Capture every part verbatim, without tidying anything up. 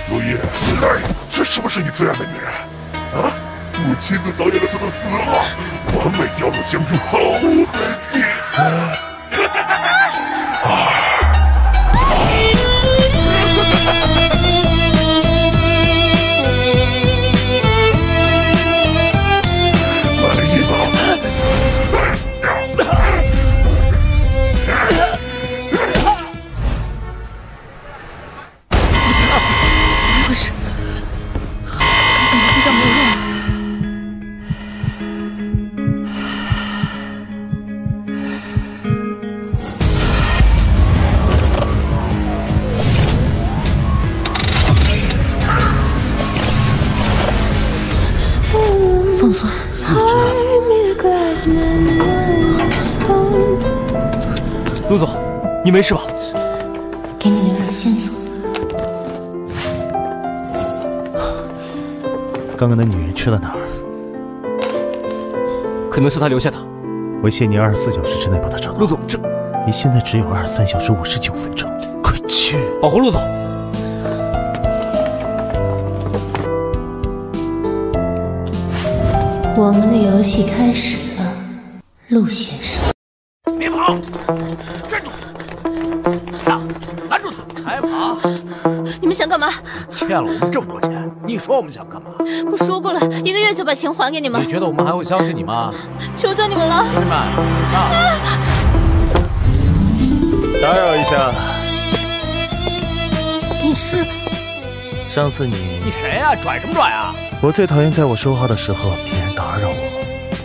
陆毅，哎，这是不是你最爱的女人？啊，我亲自导演了她的死亡，完美调动相处，毫无痕迹。啊！满意吗？ 怎么回事？怎么检查徽章没有用啊？放松， 陆总，你没事吧？ 给你留点线索。 刚刚那女人去了哪儿？ 可能是他留下的。 我限你二十四小时之内把她找到。 陆总，这你现在只有二十三小时五十九分钟，快去！ 保护陆总。 我们的游戏开始了，陆先生。 别跑！站住！上，拦住他！还跑！ 你们想干嘛？ 欠了我们这么多钱，你说我们想干嘛？ 我说过了，一个月就把钱还给你们。 你觉得我们还会相信你吗？ 求求你们了！ 兄弟们，上！ 打扰一下， 你是？ 上次你你谁呀、啊？拽什么拽啊？ 我最讨厌在我说话的时候别人打扰我。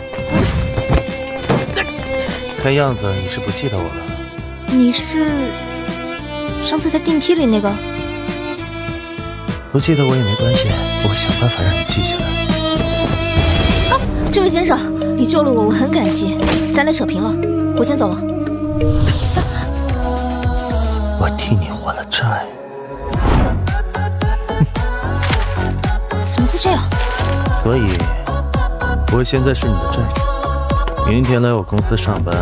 看样子你是不记得我了。 你是上次在电梯里那个？ 不记得我也没关系，我会想办法让你记下来。 啊，这位先生，你救了我，我很感激。咱俩扯平了，我先走了。 我替你还了债。 怎么会这样？ 所以，我现在是你的债主。明天来我公司上班。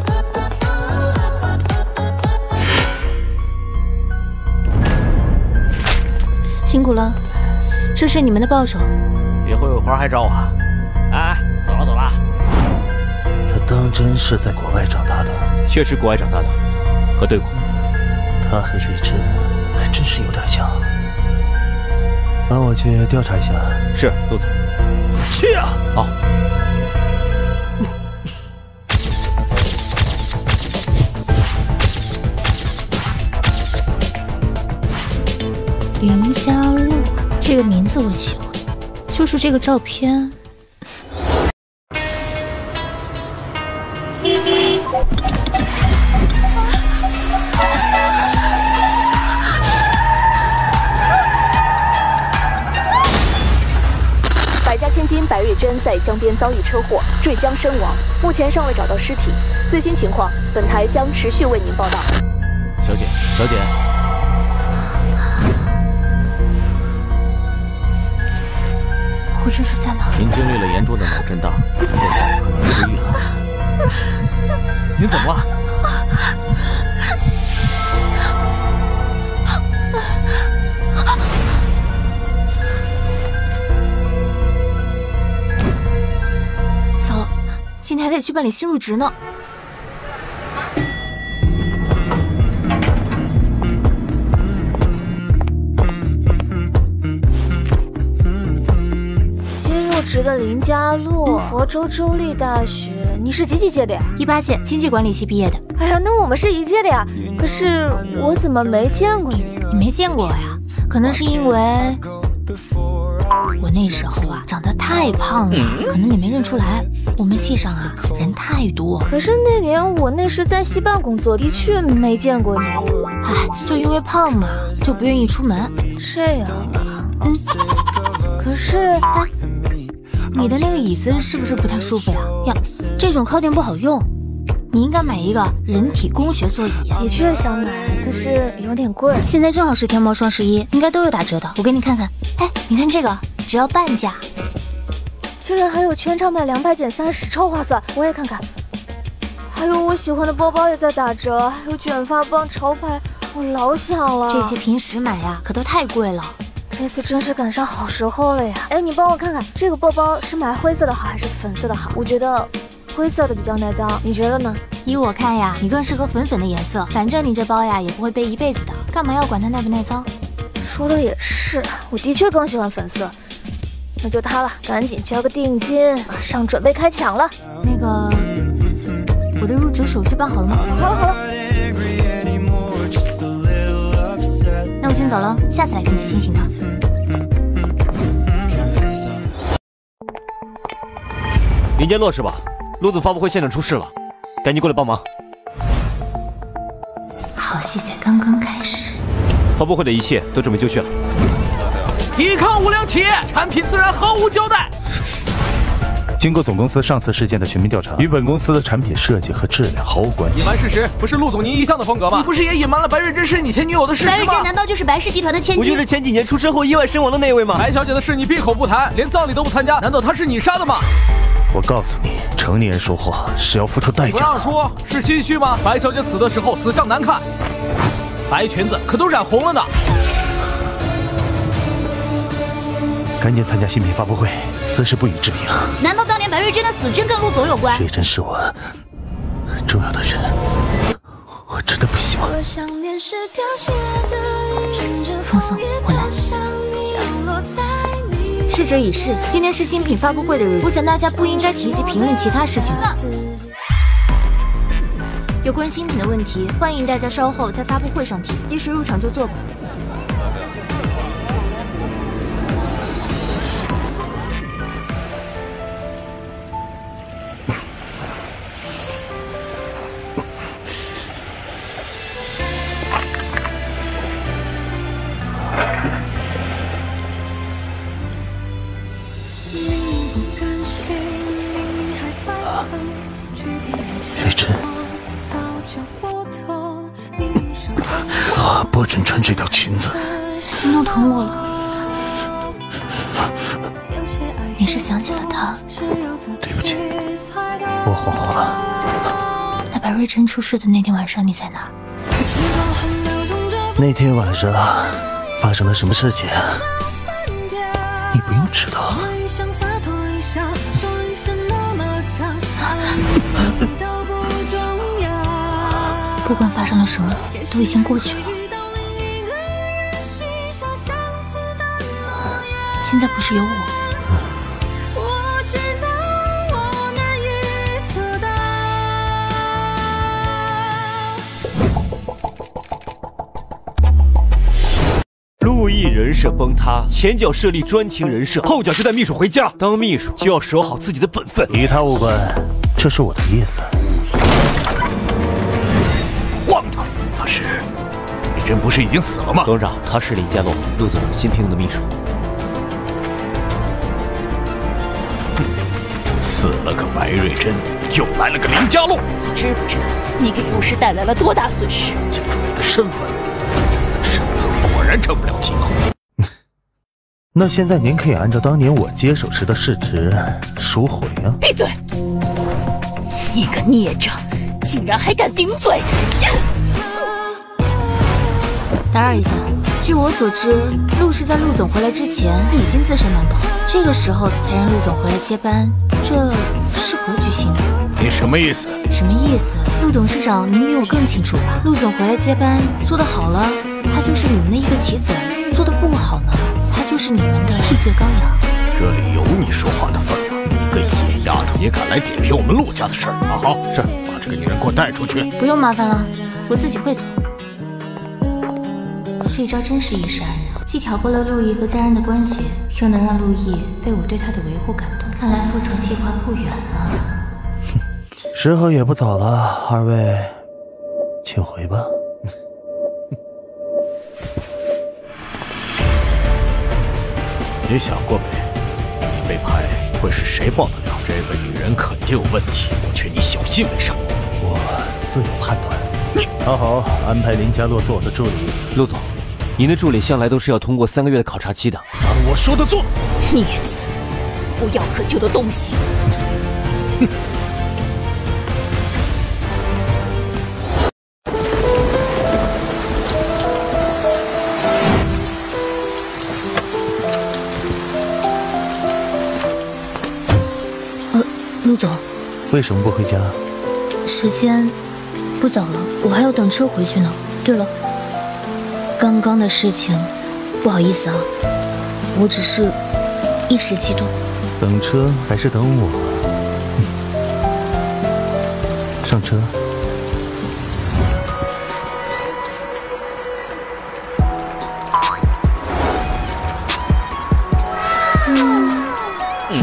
辛苦了，这是你们的报酬。 以后有活还找我。哎，走了走了。 他当真是在国外长大的？ 确实国外长大的，和对过。 他和瑞珍还真是有点像。帮我去调查一下。 是，陆总。 去啊！ 好。 林家路这个名字我喜欢，就是这个照片。 百家千金白瑞珍在江边遭遇车祸，坠江身亡，目前尚未找到尸体。最新情况，本台将持续为您报道。 小姐，小姐。 我这是在哪？ 您经历了严重的脑震荡，现在可能失忆了。您怎么了？ 糟了，今天还得去办理新入职呢。 职的林家路，佛州州立大学，你是几几届的呀？ 一八届，经济管理系毕业的。 哎呀，那我们是一届的呀。可是我怎么没见过你？ 你没见过我呀？可能是因为我那时候啊长得太胖了，可能你没认出来。我们系上啊人太多。 可是那年我那时在系办工作，的确没见过你。 哎，就因为胖嘛，就不愿意出门。 这样啊，嗯。可是哎。你的那个椅子是不是不太舒服呀？呀，这种靠垫不好用，你应该买一个人体工学座椅。 的确想买，可是有点贵。 现在正好是天猫双十一，应该都有打折的。我给你看看，哎，你看这个只要半价， 竟然还有全场买两百减三十，超划算！我也看看。还有我喜欢的包包也在打折，还有卷发棒、潮牌，我老想了。 这些平时买呀，可都太贵了。 这次真是赶上好时候了呀！哎，你帮我看看这个包包是买灰色的好还是粉色的好？我觉得灰色的比较耐脏，你觉得呢？ 依我看呀，你更适合粉粉的颜色。反正你这包呀也不会背一辈子的，干嘛要管它耐不耐脏？ 说的也是，我的确更喜欢粉色。那就它了，赶紧交个定金，马上准备开抢了。 那个，我的入职手续办好了吗？ 好了好了。 那我先走了，下次来看点新型的。 林间洛是吧？陆总发布会现场出事了，赶紧过来帮忙。 好戏才刚刚开始。 发布会的一切都准备就绪了。 抵抗无良企业，产品自然毫无交代。 经过总公司上次事件的全面调查，与本公司的产品设计和质量毫无关系。 隐瞒事实不是陆总您一向的风格吗？你不是也隐瞒了白瑞珍是你前女友的事实吗？ 白瑞珍难道就是白氏集团的千金？ 不就是前几年出车祸意外身亡的那位吗？ 白小姐的事你闭口不谈，连葬礼都不参加，难道她是你杀的吗？ 我告诉你，成年人说话是要付出代价的。 不让说是心虚吗？白小姐死的时候死相难看，白裙子可都染红了呢。 赶紧参加新品发布会，此事不予置评。 难道当年白瑞珍的死真跟陆总有关？ 瑞珍是我很重要的人，我真的不希望。 放松，我来。逝者已逝，今天是新品发布会的日子，我想大家不应该提及评论其他事情了。有关新品的问题，欢迎大家稍后在发布会上提，及时入场就坐吧。 瑞珍，啊，不准穿这条裙子。 你弄疼我了。你是想起了他？ 对不起，我恍惚了。 那白瑞珍出事的那天晚上你在哪儿？ 那天晚上发生了什么事情？你不用知道。 不管发生了什么，都已经过去了。现在不是有我。 陆毅人设崩塌，前脚设立专情人设，后脚就带秘书回家。当秘书就要守好自己的本分。 与他无关，这是我的意思。 荒唐！大师，你真不是已经死了吗？ 董事长，他是林家洛，陆总新聘用的秘书。 死了个白瑞珍，又来了个林家洛， 知不知道你给陆氏带来了多大损失？ 记住你的身份，死生子果然成不了气候。 那现在您可以按照当年我接手时的市值赎回啊！ 闭嘴！你个孽障，竟然还敢顶嘴！ 打扰一下，据我所知，陆氏在陆总回来之前已经自身难保，这个时候才让陆总回来接班，这是何居心？ 你什么意思？ 什么意思？陆董事长，您比我更清楚吧？陆总回来接班，做得好了，他就是你们的一个棋子；做得不好呢，他就是你们的替罪羔羊。 这里有你说话的份吗？你个野丫头，也敢来点评我们陆家的事儿啊？好，是，把这个女人给我带出去。 不用麻烦了，我自己会走。这招真是一石二鸟，既挑拨了陆毅和家人的关系，又能让陆毅被我对他的维护感动。看来复仇计划不远了。 时候也不早了，二位，请回吧。 你想过没？你被拍会是谁报的料？这个女人肯定有问题，我劝你小心为上。 我自有判断。你好好安排林家洛做我的助理。 陆总，您的助理向来都是要通过三个月的考察期的。 按我说的做。 孽子，无药可救的东西！ 哼。 陆总， 为什么不回家？ 时间不早了，我还要等车回去呢。对了，刚刚的事情，不好意思啊，我只是一时激动。 等车还是等我？嗯、上车。 嗯。嗯。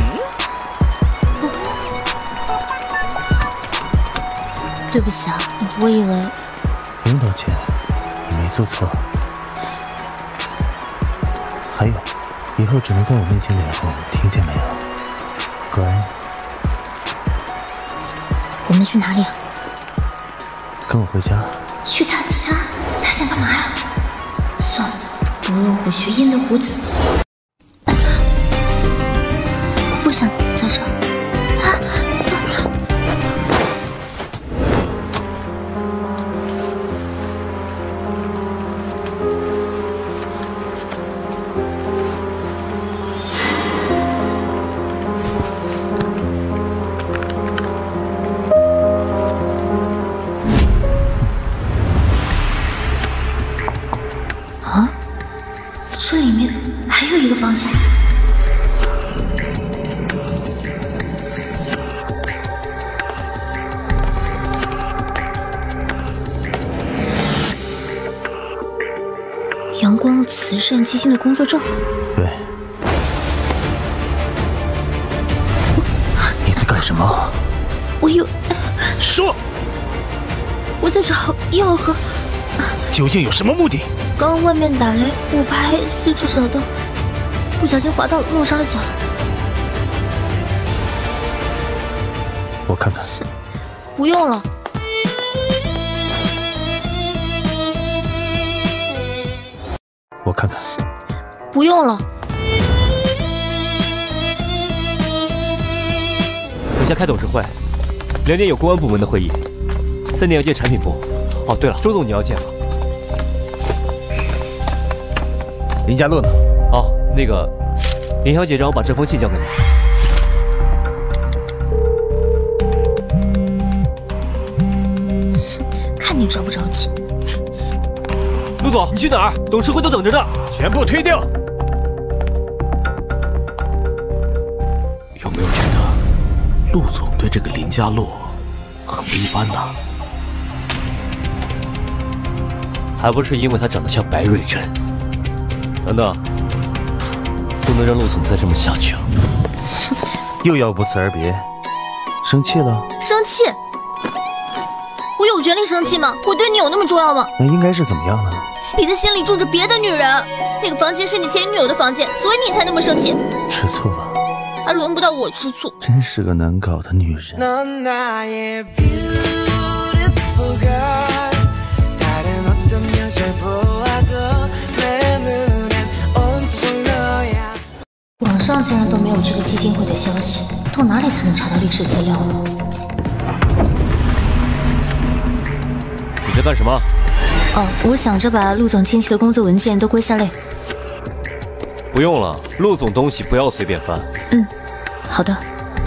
对不起啊，我以为…… 不用道歉，你没做错。还有，以后只能在我面前脸红，听见没有？乖。 我们去哪里啊？ 跟我回家。 去他家？他想干嘛呀？算了，不入虎穴焉得虎子。我不想在这儿。啊！啊，这里面还有一个房间。阳光慈善基金的工作证。 对。你在干什么？ 我有。 说。 我在找药和。 究竟有什么目的？ 刚刚外面打雷，我拍四处找到，不小心滑到了，弄伤了脚。 我看看。 不用了。 我看看。 不用了。 等下开董事会，两点有公安部门的会议，三点要见产品部。哦，对了，周总你要见吗？ 林家乐呢？ 哦，那个，林小姐让我把这封信交给你。 看你着不着急。 陆总，你去哪儿？董事会都等着呢。 全部推掉。有没有觉得陆总对这个林家洛很不一般呢？ 还不是因为他长得像白瑞珍。等等，不能让陆总再这么下去了。 又要不辞而别，生气了？ 生气？我有权利生气吗？我对你有那么重要吗？ 那应该是怎么样呢？ 你的心里住着别的女人，那个房间是你前女友的房间，所以你才那么生气。 吃醋了？ 还轮不到我吃醋。 真是个难搞的女人。 网上竟然都没有这个基金会的消息，到哪里才能查到历史资料呢？ 你在干什么？ 哦，我想着把陆总亲戚的工作文件都归下类。 不用了，陆总东西不要随便翻。 嗯，好的。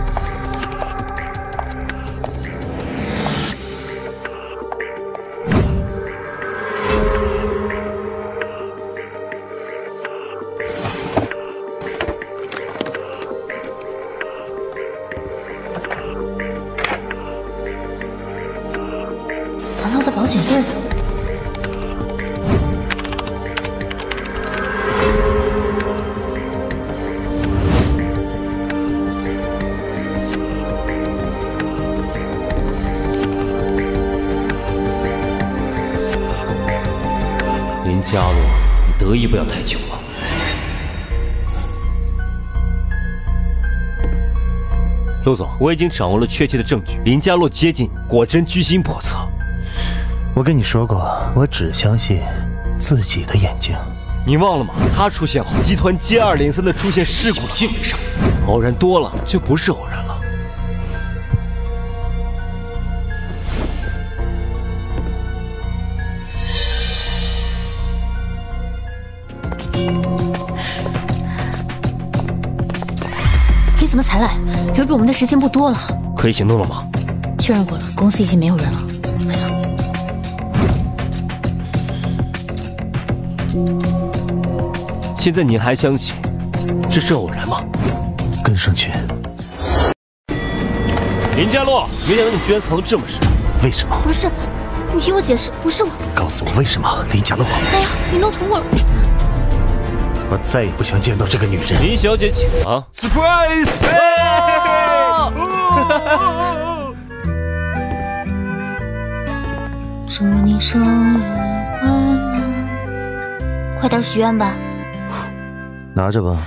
难道在保险柜里？ 林家洛，你得意不了太久了。陆总，我已经掌握了确切的证据，林家洛接近你，果真居心叵测。 我跟你说过，我只相信自己的眼睛。 你忘了吗？他出现后，集团接二连三的出现事故， 敬礼上， 偶然多了就不是偶然了。 你怎么才来？留给我们的时间不多了。 可以行动了吗？ 确认过了，公司已经没有人了，快走。 现在您还相信这是偶然吗？ 跟上去。 林家洛，没想到你居然藏得这么深。 为什么？ 不是，你听我解释，不是我。 告诉我为什么，林家洛。 哎呀，你弄疼我了。 我再也不想见到这个女人。 林小姐，请啊 ！Surprise！ 祝你生日快乐！快点许愿吧。 拿着吧。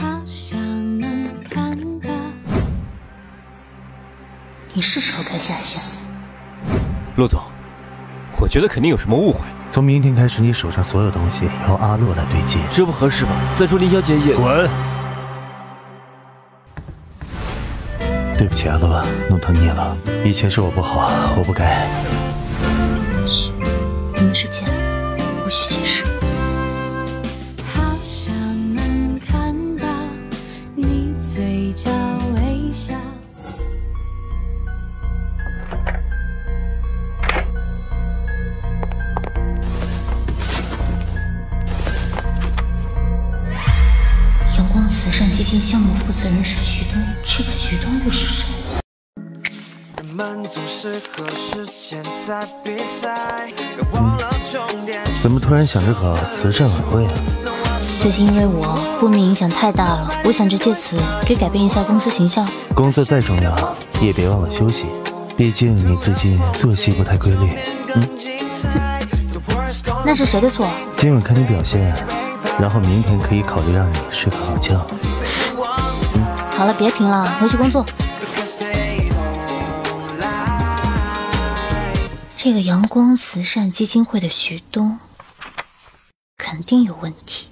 你是时候该下线了。 陆总，我觉得肯定有什么误会。 从明天开始，你手上所有东西由阿洛来对接， 这不合适吧？再说林小姐也…… 滚！对不起，阿洛，弄疼你了。以前是我不好，我不该。 嘘，我们是姐妹，不许解释。好想能看到你嘴角微笑。阳光慈善基金项目负责人是徐东，这个徐东又是谁？ 怎么突然想着搞慈善晚会啊？ 最近因为我负面影响太大了，我想着借此可以改变一下公司形象。 工作再重要，也别忘了休息。毕竟你最近作息不太规律。嗯， 那是谁的错？ 今晚看你表现，然后明天可以考虑让你睡个好觉。 嗯，好了，别评了，回去工作。这个阳光慈善基金会的徐东肯定有问题。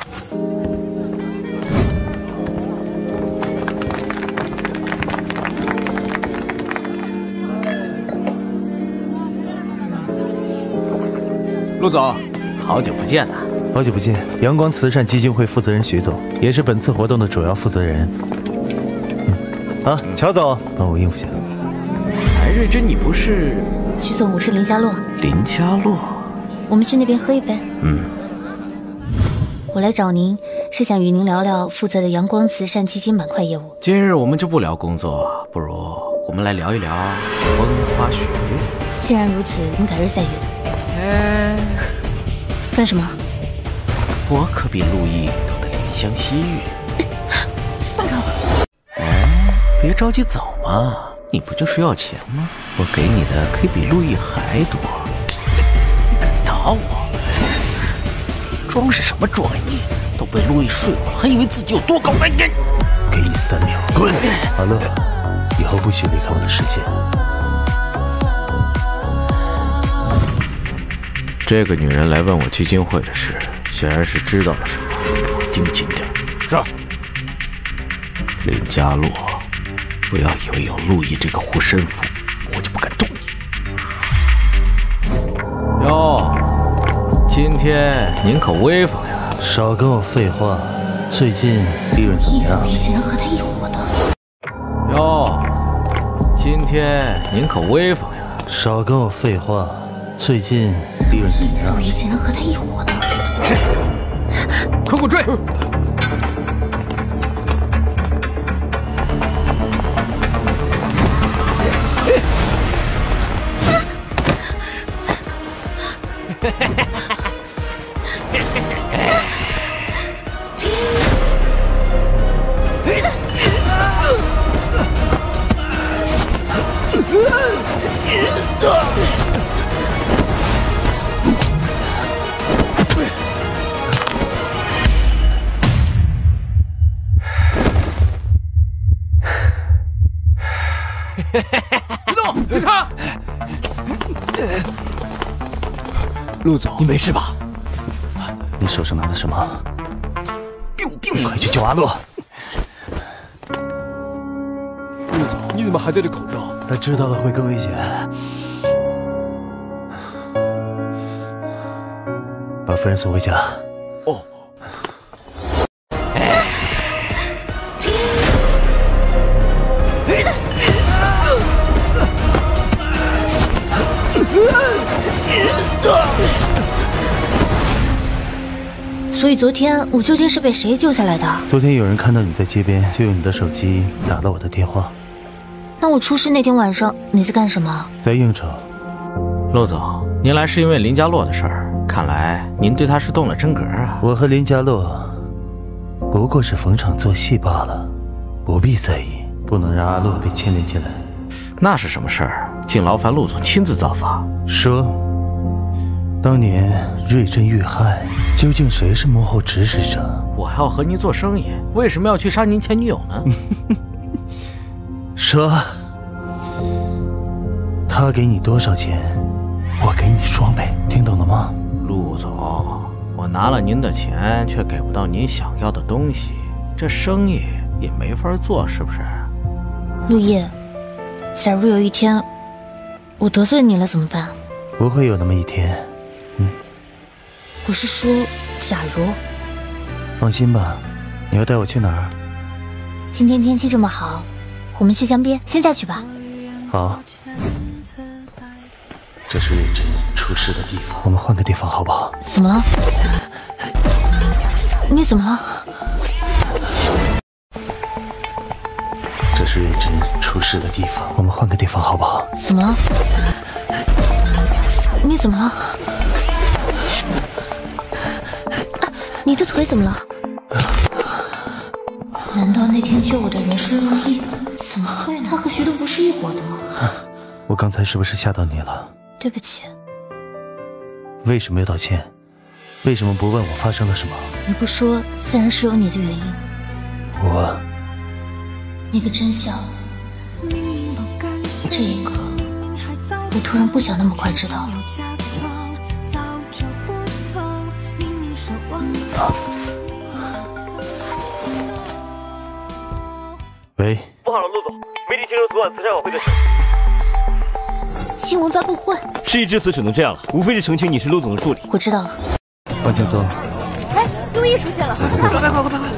陆总，好久不见呐！ 好久不见，阳光慈善基金会负责人徐总，也是本次活动的主要负责人。嗯，啊，乔总，帮我应付下。 白瑞珍，你不是？ 徐总，我是林家洛。 林家洛， 我们去那边喝一杯。 嗯。 我来找您是想与您聊聊负责的阳光慈善基金板块业务。 今日我们就不聊工作，不如我们来聊一聊风花雪月。 既然如此，我们改日再约。 哎， 干什么？ 我可比陆毅懂得怜香惜玉。 放开我！ 哎，别着急走嘛。你不就是要钱吗？我给你的可以比陆毅还多。你敢打我？装是什么装呀你？都被陆毅睡过了，还以为自己有多高？哎呀！ 给你三秒，滚！阿乐，以后不许离开我的视线。 这个女人来问我基金会的事，显然是知道了什么，给我盯紧点。 是。 林家洛。不要以为有陆毅这个护身符，我就不敢动你。哟，今天您可威风呀！ 少跟我废话。最近利润怎么样？ 你竟然和他一伙的。 哟，今天您可威风呀！ 少跟我废话。最近利润怎么样？ 你竟然和他一伙的。 快给我追！别动！警察！ 陆总，你没事吧？ 你手上拿的什么？快去救阿洛！ 陆总，你怎么还戴着口罩？ 他知道了会更危险。把夫人送回家。 哦。 所以昨天我究竟是被谁救下来的？ 昨天有人看到你在街边，就用你的手机打了我的电话。 那我出事那天晚上你在干什么？ 在应酬。 陆总，您来是因为林家洛的事儿，看来您对他是动了真格啊。 我和林家洛不过是逢场作戏罢了，不必在意，不能让阿洛被牵连进来。 那是什么事儿？竟劳烦陆总亲自造访。 说，当年瑞珍遇害，究竟谁是幕后指使者？ 我还要和您做生意，为什么要去杀您前女友呢？ 说，他给你多少钱，我给你双倍，听懂了吗？ 陆总，我拿了您的钱，却给不到您想要的东西，这生意也没法做，是不是？ 陆叶，假如有一天我得罪你了怎么办？ 不会有那么一天。嗯， 我是说，假如。 放心吧，你要带我去哪儿？ 今天天气这么好，我们去江边，现在去吧。 好。这是瑞珍出事的地方，我们换个地方好不好？ 怎么了？你怎么了？ 这是瑞珍出事的地方，我们换个地方好不好？ 怎么了？你怎么了？啊，你的腿怎么了？难道那天救我的人是陆毅？怎么会呢？他和徐东不是一伙的吗？ 我刚才是不是吓到你了？ 对不起。 为什么要道歉？为什么不问我发生了什么？ 你不说，自然是有你的原因。 我…… 那个真相，这一刻，我突然不想那么快知道了。 啊、喂， 不好了，陆总，媒体听说昨晚慈善晚会的事。 新闻发布会， 事已至此，只能这样了，无非是澄清你是陆总的助理。 我知道了。 放轻松。 哎，陆毅出现了！快快快快快！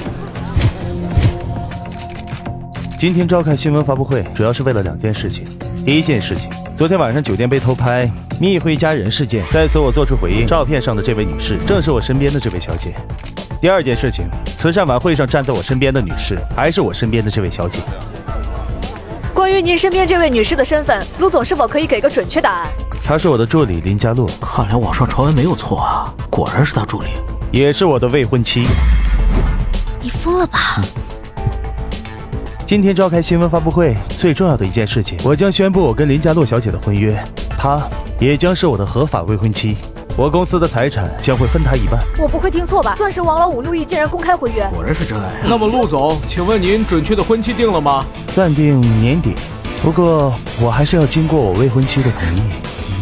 今天召开新闻发布会，主要是为了两件事情。第一件事情，昨天晚上酒店被偷拍，密会家人事件，在此我做出回应。照片上的这位女士，正是我身边的这位小姐。第二件事情，慈善晚会上站在我身边的女士，还是我身边的这位小姐。 关于您身边这位女士的身份，陆总是否可以给个准确答案？ 她是我的助理林家洛。 看来网上传闻没有错啊，果然是他助理， 也是我的未婚妻。 你疯了吧？嗯， 今天召开新闻发布会，最重要的一件事情，我将宣布我跟林家洛小姐的婚约，她也将是我的合法未婚妻。我公司的财产将会分她一半。 我不会听错吧？钻石王老五陆毅竟然公开婚约， 果然是真爱啊！ 那么陆总，请问您准确的婚期定了吗？ 暂定年底，不过我还是要经过我未婚妻的同意。嗯、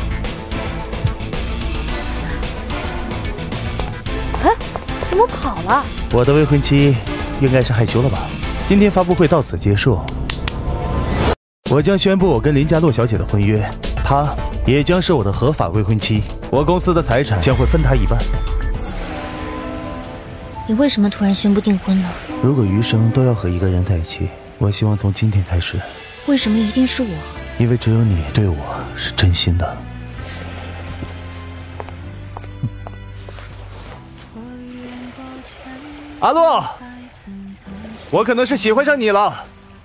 哎，怎么跑了？ 我的未婚妻应该是害羞了吧？今天发布会到此结束，我将宣布我跟林家洛小姐的婚约，她也将是我的合法未婚妻。我公司的财产将会分她一半。 你为什么突然宣布订婚呢？ 如果余生都要和一个人在一起，我希望从今天开始。 为什么一定是我？ 因为只有你对我是真心的。阿洛，我可能是喜欢上你了。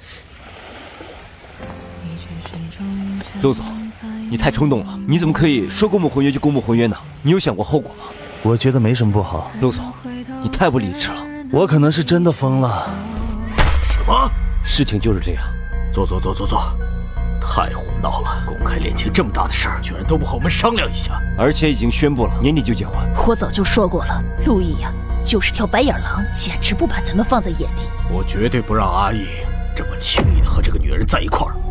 陆总，你太冲动了，你怎么可以说公布婚约就公布婚约呢？你有想过后果吗？ 我觉得没什么不好。 陆总，你太不理智了。 我可能是真的疯了。 什么？ 事情就是这样。 坐坐坐坐坐。太胡闹了！公开恋情这么大的事儿，居然都不和我们商量一下， 而且已经宣布了年底就结婚。 我早就说过了，陆毅呀，就是条白眼狼，简直不把咱们放在眼里。 我绝对不让阿义这么轻易的和这个女人在一块儿。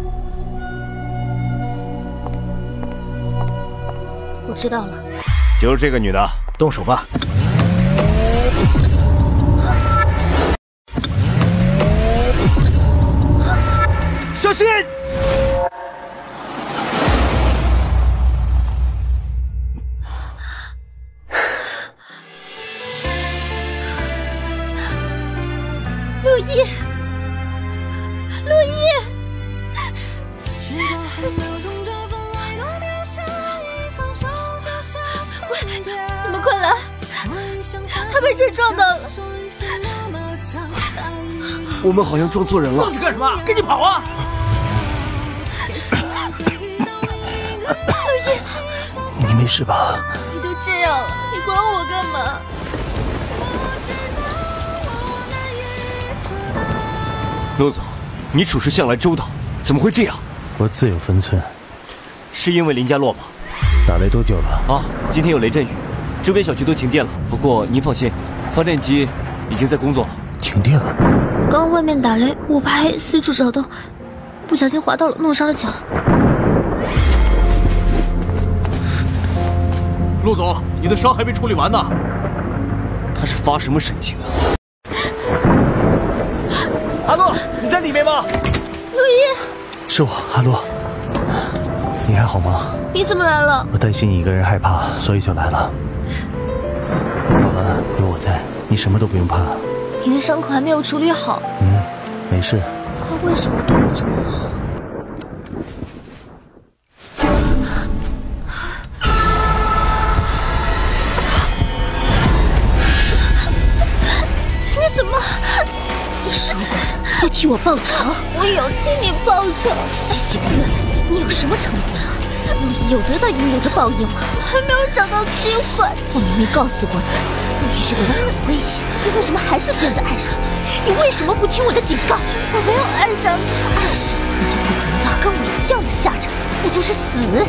我知道了， 就是这个女的， 动手吧。 小心！ 陆毅，陆毅！喂，你们快来！ 被车撞到了。 我们好像撞错人了。 愣着干什么？赶紧跑啊！ 你没事吧？ 你都这样了，你管我干嘛？ 陆总，你处事向来周到，怎么会这样？ 我自有分寸。 是因为林家洛吗？ 打雷多久了？ 啊，今天有雷阵雨，周边小区都停电了。不过您放心，发电机已经在工作了。 停电了？ 刚外面打雷，我拍四处找到，不小心滑到了，弄伤了脚。 陆总，你的伤还没处理完呢。 他是发什么神经啊？ 阿洛，你在里面吗？ 陆毅， 是我，阿洛。你还好吗？ 你怎么来了？ 我担心你一个人害怕，所以就来了。好了，有我在，你什么都不用怕。 你的伤口还没有处理好。 嗯，没事。 他为什么对我这么好？你怎么？你说过的要替我报仇。我有替你报仇。这几个月来，你有什么成果吗？陆毅有得到应有的报应吗？还没有找到机会。我明明告诉过你，陆毅这个人很危险，你为什么还是选择爱上他？你为什么不听我的警告？我没有爱上你，爱上你就会得到跟我一样的下场，那就是死。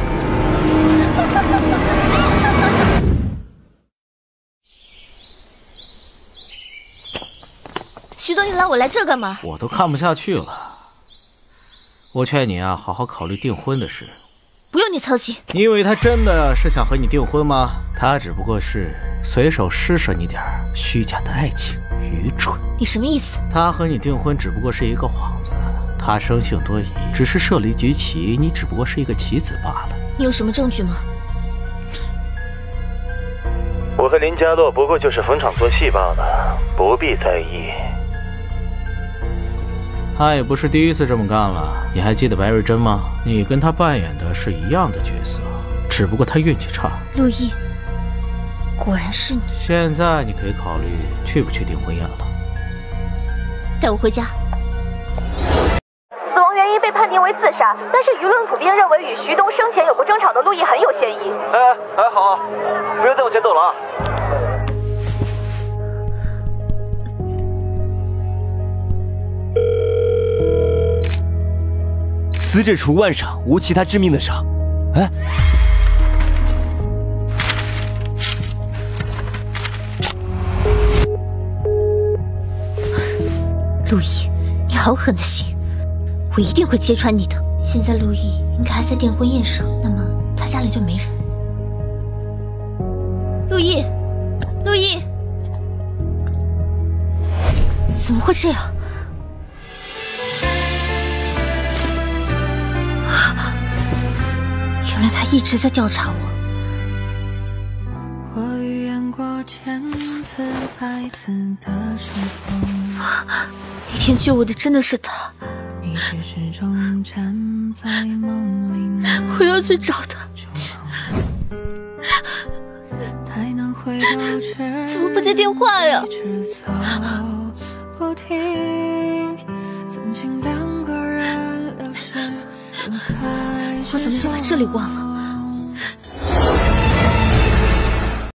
徐东，你拉我来这干嘛？ 我都看不下去了。我劝你啊，好好考虑订婚的事。 不用你操心。 你以为他真的是想和你订婚吗？他只不过是随手施舍你点虚假的爱情，愚蠢。 你什么意思？ 他和你订婚只不过是一个幌子，他生性多疑，只是设了一局棋，你只不过是一个棋子罢了。 你有什么证据吗？ 我和林家洛不过就是逢场作戏罢了，不必在意。 他也不是第一次这么干了，你还记得白瑞珍吗？你跟他扮演的是一样的角色，只不过他运气差。 陆毅，果然是你。 现在你可以考虑去不去订婚宴了。 带我回家。 死亡原因被判定为自杀，但是舆论普遍认为与徐东生前有过争吵的陆毅很有嫌疑。 哎，还好，不要再往前走了啊！死者除腕伤，无其他致命的伤。哎， 陆毅，你好狠的心，我一定会揭穿你的。现在陆毅应该还在订婚宴上，那么他家里就没人。陆毅，陆毅，怎么会这样？原来他一直在调查我。 我预言过千次百次的重逢， 那天救我的真的是他， 你却始终站在梦里。 我要去找他。 太难回头之怎么不接电话呀？ 不停，曾经两个人流逝。 我怎么就把这里忘了？